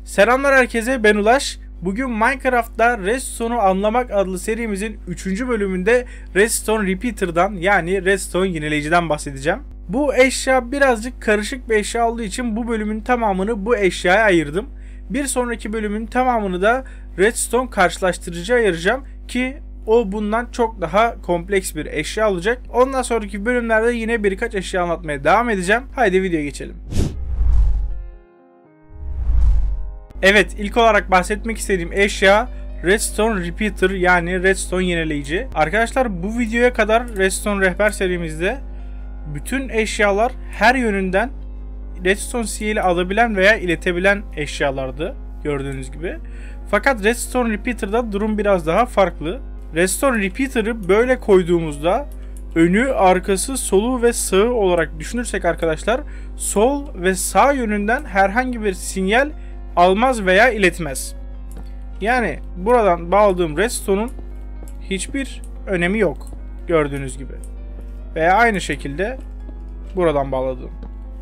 Selamlar herkese, ben Ulaş. Bugün Minecraft'ta Redstone'u anlamak adlı serimizin 3. bölümünde Redstone Repeater'dan yani Redstone yineleyiciden bahsedeceğim. Bu eşya birazcık karışık bir eşya olduğu için bu bölümün tamamını bu eşyaya ayırdım. Bir sonraki bölümün tamamını da Redstone karşılaştırıcı ayıracağım ki o bundan çok daha kompleks bir eşya olacak. Ondan sonraki bölümlerde yine birkaç eşya anlatmaya devam edeceğim. Haydi videoya geçelim. Evet, ilk olarak bahsetmek istediğim eşya Redstone Repeater yani Redstone yenileyici. Arkadaşlar, bu videoya kadar Redstone rehber serimizde bütün eşyalar her yönünden Redstone sinyali alabilen veya iletebilen eşyalardı gördüğünüz gibi. Fakat Redstone Repeater'da durum biraz daha farklı. Redstone Repeater'ı böyle koyduğumuzda önü, arkası, solu ve sağı olarak düşünürsek arkadaşlar, sol ve sağ yönünden herhangi bir sinyal almaz veya iletmez. Yani buradan bağladığım Redstone'un hiçbir önemi yok gördüğünüz gibi. Veya aynı şekilde buradan bağladığım.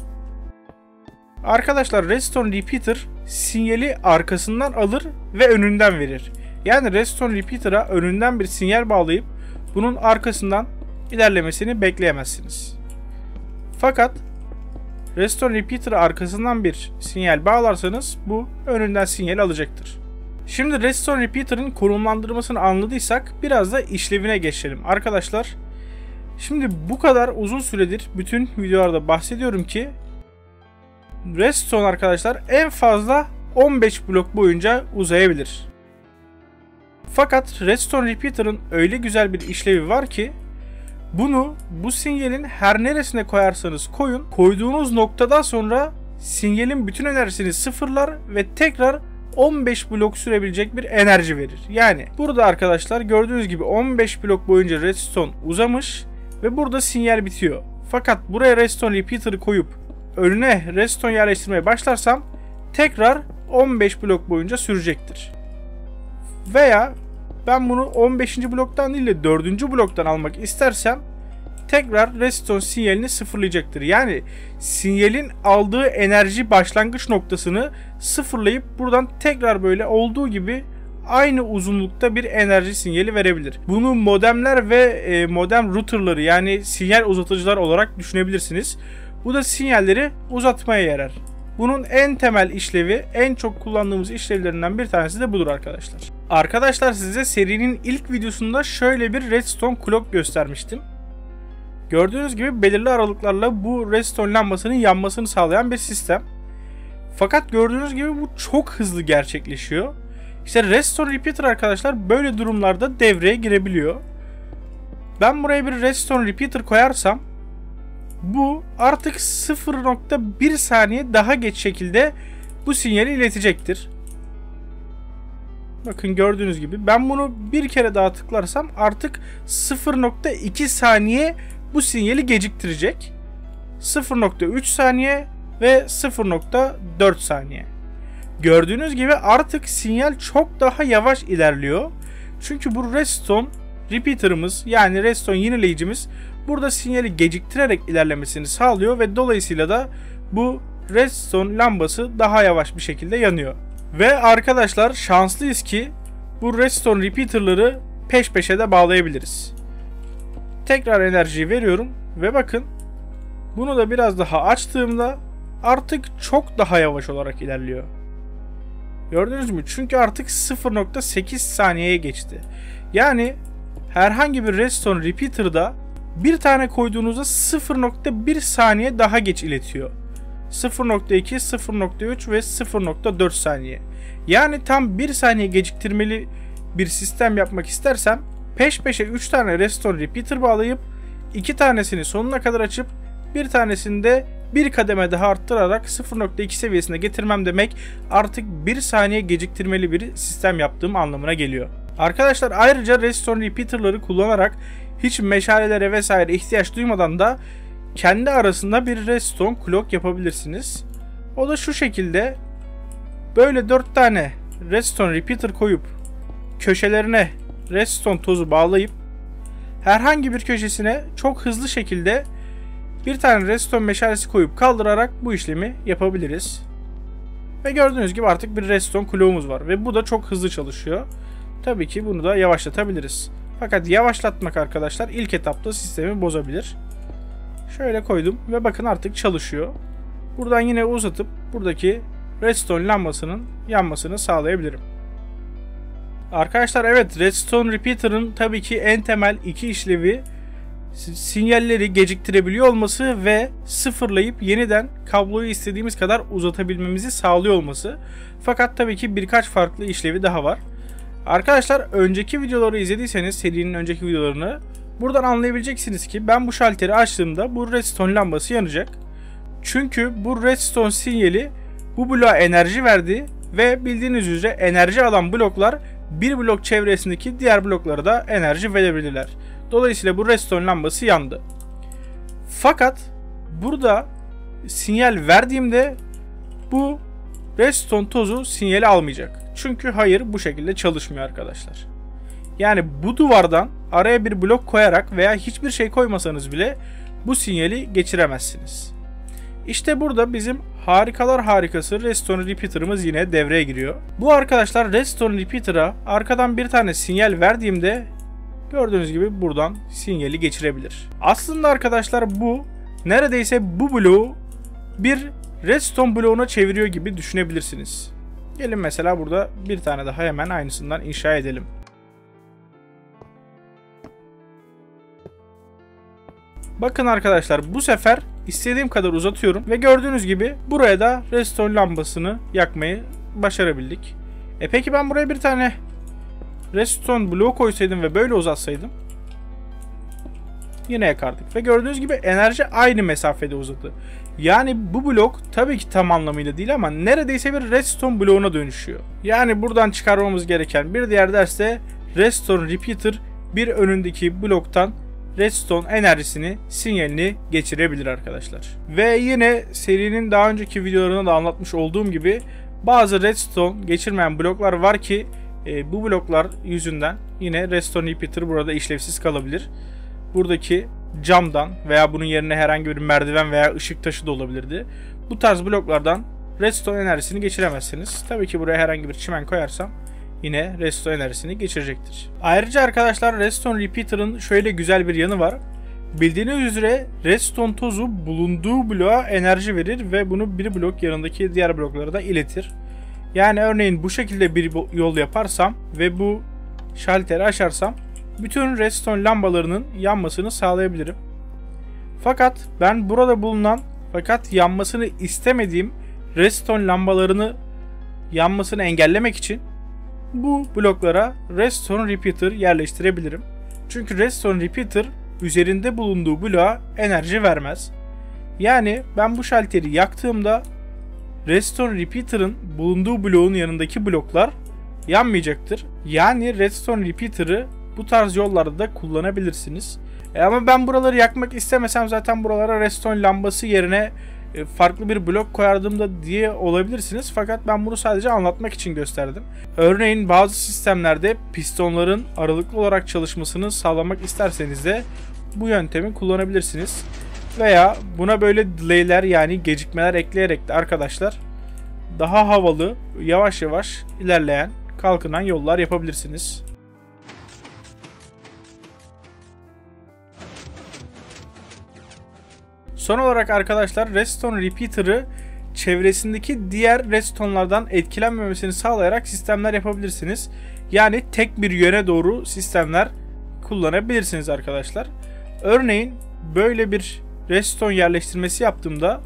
Arkadaşlar, Redstone Repeater sinyali arkasından alır ve önünden verir. Yani Redstone Repeater'a önünden bir sinyal bağlayıp bunun arkasından ilerlemesini bekleyemezsiniz. Fakat Redstone Repeater'a arkasından bir sinyal bağlarsanız bu önünden sinyal alacaktır. Şimdi Redstone Repeater'ın konumlandırmasını anladıysak biraz da işlevine geçelim arkadaşlar. Şimdi bu kadar uzun süredir bütün videolarda bahsediyorum ki Redstone arkadaşlar en fazla 15 blok boyunca uzayabilir. Fakat Redstone Repeater'ın öyle güzel bir işlevi var ki bu sinyalin her neresine koyarsanız koyun, koyduğunuz noktadan sonra sinyalin bütün enerjisini sıfırlar ve tekrar 15 blok sürebilecek bir enerji verir. Yani burada arkadaşlar gördüğünüz gibi 15 blok boyunca Redstone uzamış ve burada sinyal bitiyor. Fakat buraya Redstone Repeater'ı koyup önüne Redstone yerleştirmeye başlarsam tekrar 15 blok boyunca sürecektir. Veya ben bunu 15. bloktan değil de 4. bloktan almak istersem tekrar Redstone sinyalini sıfırlayacaktır. Yani sinyalin aldığı enerji başlangıç noktasını sıfırlayıp buradan tekrar böyle olduğu gibi aynı uzunlukta bir enerji sinyali verebilir. Bunu modemler ve modem routerları yani sinyal uzatıcılar olarak düşünebilirsiniz. Bu da sinyalleri uzatmaya yarar. Bunun en temel işlevi, en çok kullandığımız işlevlerinden bir tanesi de budur arkadaşlar. Arkadaşlar, size serinin ilk videosunda şöyle bir Redstone clock göstermiştim. Gördüğünüz gibi belirli aralıklarla bu Redstone lambasının yanmasını sağlayan bir sistem. Fakat gördüğünüz gibi bu çok hızlı gerçekleşiyor. İşte Redstone Repeater arkadaşlar böyle durumlarda devreye girebiliyor. Ben buraya bir Redstone Repeater koyarsam bu artık 0.1 saniye daha geç şekilde bu sinyali iletecektir. Bakın gördüğünüz gibi ben bunu bir kere daha tıklarsam artık 0.2 saniye bu sinyali geciktirecek. 0.3 saniye ve 0.4 saniye. Gördüğünüz gibi artık sinyal çok daha yavaş ilerliyor. Çünkü bu Redstone Repeater'ımız yani Redstone yineleyicimiz burada sinyali geciktirerek ilerlemesini sağlıyor ve dolayısıyla da bu Redstone lambası daha yavaş bir şekilde yanıyor. Ve arkadaşlar şanslıyız ki bu Redstone Repeater'ları peş peşe de bağlayabiliriz. Tekrar enerjiyi veriyorum ve bakın bunu da biraz daha açtığımda artık çok daha yavaş olarak ilerliyor. Gördünüz mü? Çünkü artık 0.8 saniyeye geçti. Yani herhangi bir Redstone Repeater'da bir tane koyduğunuzda 0.1 saniye daha geç iletiyor. 0.2, 0.3 ve 0.4 saniye. Yani tam 1 saniye geciktirmeli bir sistem yapmak istersem peş peşe 3 tane Redstone Repeater bağlayıp 2 tanesini sonuna kadar açıp bir tanesini de bir kademe daha arttırarak 0.2 seviyesine getirmem demek artık 1 saniye geciktirmeli bir sistem yaptığım anlamına geliyor. Arkadaşlar, ayrıca Redstone Repeater'ları kullanarak hiç meşalelere vesaire ihtiyaç duymadan da kendi arasında bir Redstone clock yapabilirsiniz. O da şu şekilde, böyle 4 tane Redstone Repeater koyup köşelerine Redstone tozu bağlayıp herhangi bir köşesine çok hızlı şekilde bir tane Redstone meşalesi koyup kaldırarak bu işlemi yapabiliriz. Ve gördüğünüz gibi artık bir redstone kloğumuz var. Ve bu da çok hızlı çalışıyor. Tabii ki bunu da yavaşlatabiliriz. Fakat yavaşlatmak arkadaşlar ilk etapta sistemi bozabilir. Şöyle koydum ve bakın artık çalışıyor. Buradan yine uzatıp buradaki redstone lambasının yanmasını sağlayabilirim. Arkadaşlar evet, redstone repeater'ın tabii ki en temel iki işlevi sinyalleri geciktirebiliyor olması ve sıfırlayıp yeniden kabloyu istediğimiz kadar uzatabilmemizi sağlıyor olması. Fakat tabii ki birkaç farklı işlevi daha var. Arkadaşlar önceki videoları izlediyseniz, serinin önceki videolarını, buradan anlayabileceksiniz ki ben bu şalteri açtığımda bu redstone lambası yanacak. Çünkü bu redstone sinyali bu bloğa enerji verdi ve bildiğiniz üzere enerji alan bloklar bir blok çevresindeki diğer bloklara da enerji verebilirler. Dolayısıyla bu redstone lambası yandı. Fakat burada sinyal verdiğimde bu redstone tozu sinyali almayacak. Çünkü hayır, bu şekilde çalışmıyor arkadaşlar. Yani bu duvardan araya bir blok koyarak veya hiçbir şey koymasanız bile bu sinyali geçiremezsiniz. İşte burada bizim harikalar harikası redstone repeater'ımız yine devreye giriyor. Bu arkadaşlar redstone repeater'a arkadan bir tane sinyal verdiğimde gördüğünüz gibi buradan sinyali geçirebilir. Aslında arkadaşlar bu neredeyse bu bloğu bir redstone bloğuna çeviriyor gibi düşünebilirsiniz. Gelin mesela burada bir tane daha hemen aynısından inşa edelim. Bakın arkadaşlar, bu sefer istediğim kadar uzatıyorum ve gördüğünüz gibi buraya da redstone lambasını yakmayı başarabildik. Peki ben buraya bir tane redstone bloğu koysaydım ve böyle uzatsaydım yine yakardık. Ve gördüğünüz gibi enerji aynı mesafede uzadı. Yani bu blok tabii ki tam anlamıyla değil ama neredeyse bir redstone bloğuna dönüşüyor. Yani buradan çıkarmamız gereken bir diğer ders de redstone repeater bir önündeki bloktan redstone enerjisini, sinyalini geçirebilir arkadaşlar. Ve yine serinin daha önceki videolarında da anlatmış olduğum gibi bazı redstone geçirmeyen bloklar var ki bu bloklar yüzünden yine redstone repeater burada işlevsiz kalabilir. Buradaki camdan veya bunun yerine herhangi bir merdiven veya ışık taşı da olabilirdi. Bu tarz bloklardan redstone enerjisini geçiremezsiniz. Tabii ki buraya herhangi bir çimen koyarsam yine redstone enerjisini geçirecektir. Ayrıca arkadaşlar redstone repeater'ın şöyle güzel bir yanı var. Bildiğiniz üzere redstone tozu bulunduğu bloğa enerji verir ve bunu bir blok yanındaki diğer bloklara da iletir. Yani örneğin bu şekilde bir yol yaparsam ve bu şalteri açarsam bütün redstone lambalarının yanmasını sağlayabilirim. Fakat ben burada bulunan fakat yanmasını istemediğim redstone lambalarını yanmasını engellemek için bu bloklara redstone repeater yerleştirebilirim. Çünkü redstone repeater üzerinde bulunduğu bloğa enerji vermez. Yani ben bu şalteri yaktığımda redstone repeater'ın bulunduğu bloğun yanındaki bloklar yanmayacaktır. Yani redstone repeater'ı bu tarz yollarda da kullanabilirsiniz. Ama ben buraları yakmak istemesem zaten buralara redstone lambası yerine farklı bir blok koyardım da diye olabilirsiniz. Fakat ben bunu sadece anlatmak için gösterdim. Örneğin bazı sistemlerde pistonların aralıklı olarak çalışmasını sağlamak isterseniz de bu yöntemi kullanabilirsiniz. Veya buna böyle delay'ler yani gecikmeler ekleyerek de arkadaşlar daha havalı, yavaş yavaş ilerleyen, kalkınan yollar yapabilirsiniz. Son olarak arkadaşlar redstone repeater'ı çevresindeki diğer redstone'lardan etkilenmemesini sağlayarak sistemler yapabilirsiniz. Yani tek bir yöne doğru sistemler kullanabilirsiniz arkadaşlar. Örneğin böyle bir redstone yerleştirmesi yaptığımda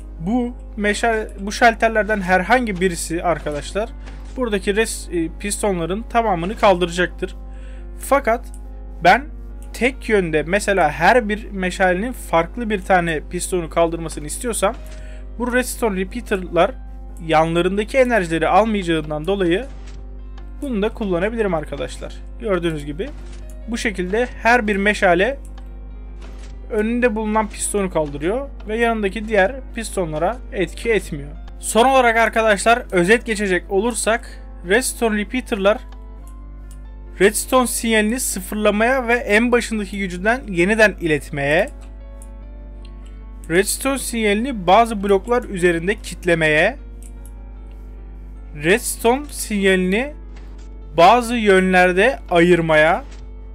bu şalterlerden herhangi birisi arkadaşlar buradaki pistonların tamamını kaldıracaktır. Fakat ben tek yönde mesela her bir meşalenin farklı bir tane pistonu kaldırmasını istiyorsam bu redstone repeater'lar yanlarındaki enerjileri almayacağından dolayı bunu da kullanabilirim arkadaşlar. Gördüğünüz gibi bu şekilde her bir meşale önünde bulunan pistonu kaldırıyor ve yanındaki diğer pistonlara etki etmiyor. Son olarak arkadaşlar özet geçecek olursak redstone repeater'lar redstone sinyalini sıfırlamaya ve en başındaki gücünden yeniden iletmeye, redstone sinyalini bazı bloklar üzerinde kitlemeye redstone sinyalini bazı yönlerde ayırmaya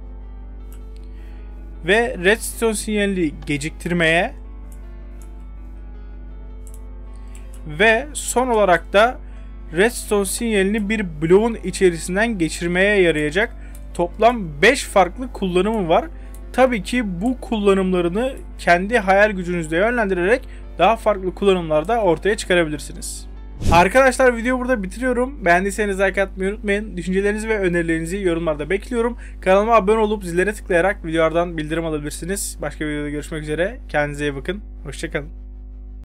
ve redstone sinyalini geciktirmeye ve son olarak da redstone sinyalini bir bloğun içerisinden geçirmeye yarayacak toplam 5 farklı kullanımı var. Tabii ki bu kullanımlarını kendi hayal gücünüzle yönlendirerek daha farklı kullanımlarda ortaya çıkarabilirsiniz. Arkadaşlar videoyu burada bitiriyorum. Beğendiyseniz like atmayı unutmayın. Düşüncelerinizi ve önerilerinizi yorumlarda bekliyorum. Kanalıma abone olup zillere tıklayarak videolardan bildirim alabilirsiniz. Başka bir videoda görüşmek üzere. Kendinize iyi bakın. Hoşçakalın.